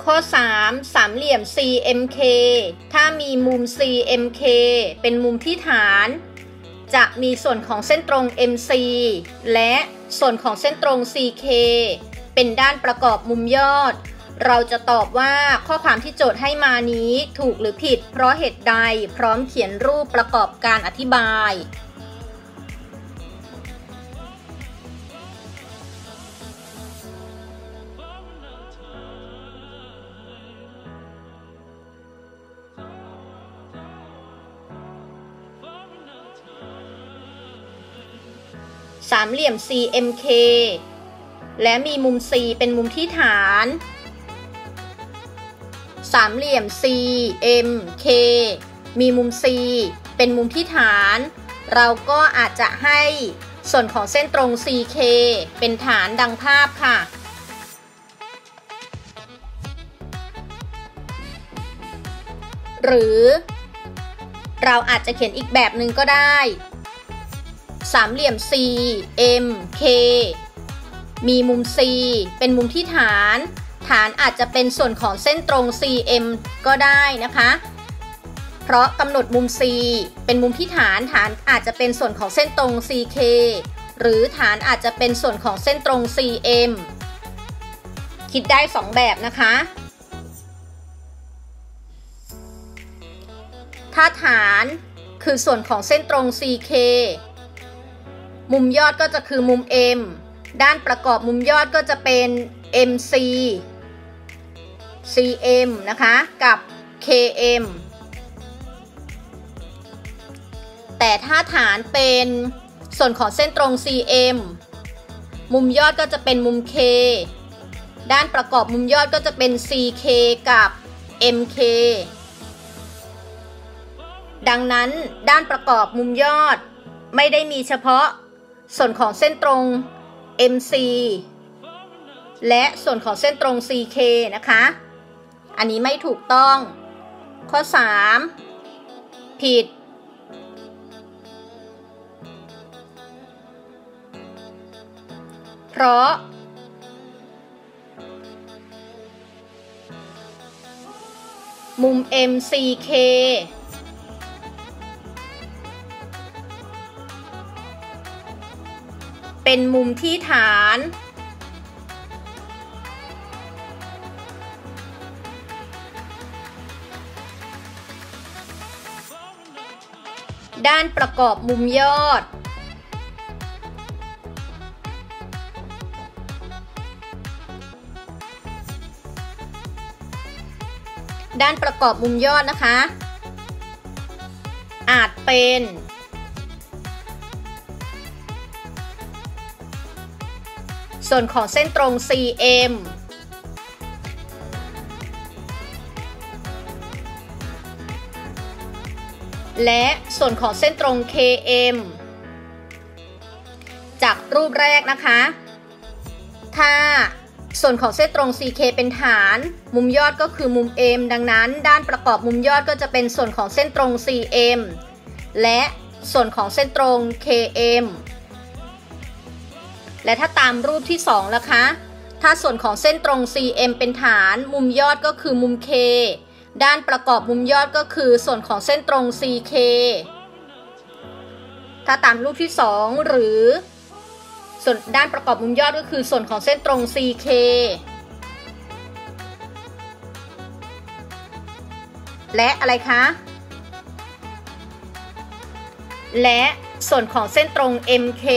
ข้อ3สามเหลี่ยม CMK ถ้ามีมุม CMK เป็นมุมที่ฐานจะมีส่วนของเส้นตรง MC และส่วนของเส้นตรง CK เป็นด้านประกอบมุมยอดเราจะตอบว่าข้อความที่โจทย์ให้มานี้ถูกหรือผิดเพราะเหตุใดพร้อมเขียนรูปประกอบการอธิบายสามเหลี่ยม CMK และมีมุม C เป็นมุมที่ฐานสามเหลี่ยม CMK มีมุม C เป็นมุมที่ฐานเราก็อาจจะให้ส่วนของเส้นตรง CK เป็นฐานดังภาพค่ะหรือเราอาจจะเขียนอีกแบบหนึ่งก็ได้สามเหลี่ยม CMK มีมุม C เป็นมุมที่ฐานอาจจะเป็นส่วนของเส้นตรง CM ก็ได้นะคะเพราะกำหนดมุม C เป็นมุมที่ฐานอาจจะเป็นส่วนของเส้นตรง CK หรือฐานอาจจะเป็นส่วนของเส้นตรง CM คิดได้2แบบนะคะถ้าฐานคือส่วนของเส้นตรง CKมุมยอดก็จะคือมุม M ด้านประกอบมุมยอดก็จะเป็น MC CM นะคะกับ KM แต่ถ้าฐานเป็นส่วนของเส้นตรง CM มุมยอดก็จะเป็นมุม K ด้านประกอบมุมยอดก็จะเป็น CK กับ MK ดังนั้นด้านประกอบมุมยอดไม่ได้มีเฉพาะส่วนของเส้นตรง MC และส่วนของเส้นตรง CK นะคะอันนี้ไม่ถูกต้องข้อ3ผิดเพราะมุม MCK เป็นมุมที่ฐานด้านประกอบมุมยอดด้านประกอบมุมยอดนะคะอาจเป็นส่วนของเส้นตรง CM และส่วนของเส้นตรง KM จากรูปแรกนะคะถ้าส่วนของเส้นตรง CK เป็นฐานมุมยอดก็คือมุม M ดังนั้นด้านประกอบมุมยอดก็จะเป็นส่วนของเส้นตรง CM และส่วนของเส้นตรง KM และถ้าตามรูปที่2ล่ะคะถ้าส่วนของเส้นตรง CM เป็นฐานมุมยอดก็คือมุม K ด้านประกอบมุมยอดก็คือส่วนของเส้นตรง CK ถ้าตามรูปที่2หรือส่วนด้านประกอบมุมยอดก็คือส่วนของเส้นตรง CK และอะไรคะและส่วนของเส้นตรง MK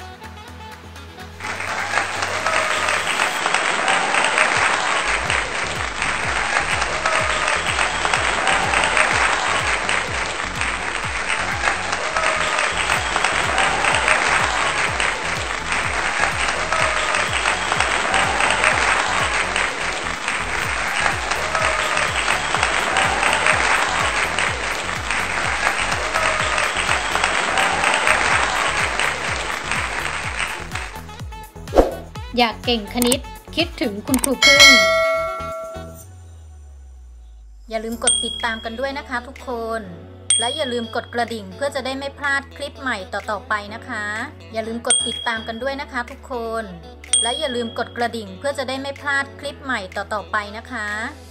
อยากเก่งคณิตคิดถึงคุณครูพึ่งอย่าลืมกดติดตามกันด้วยนะคะทุกคนและอย่าลืมกดกระดิ่งเพื่อจะได้ไม่พลาดคลิปใหม่ต่อๆไปนะคะอย่าลืมกดติดตามกันด้วยนะคะทุกคนและอย่าลืมกดกระดิ่งเพื่อจะได้ไม่พลาดคลิปใหม่ต่อๆไปนะคะ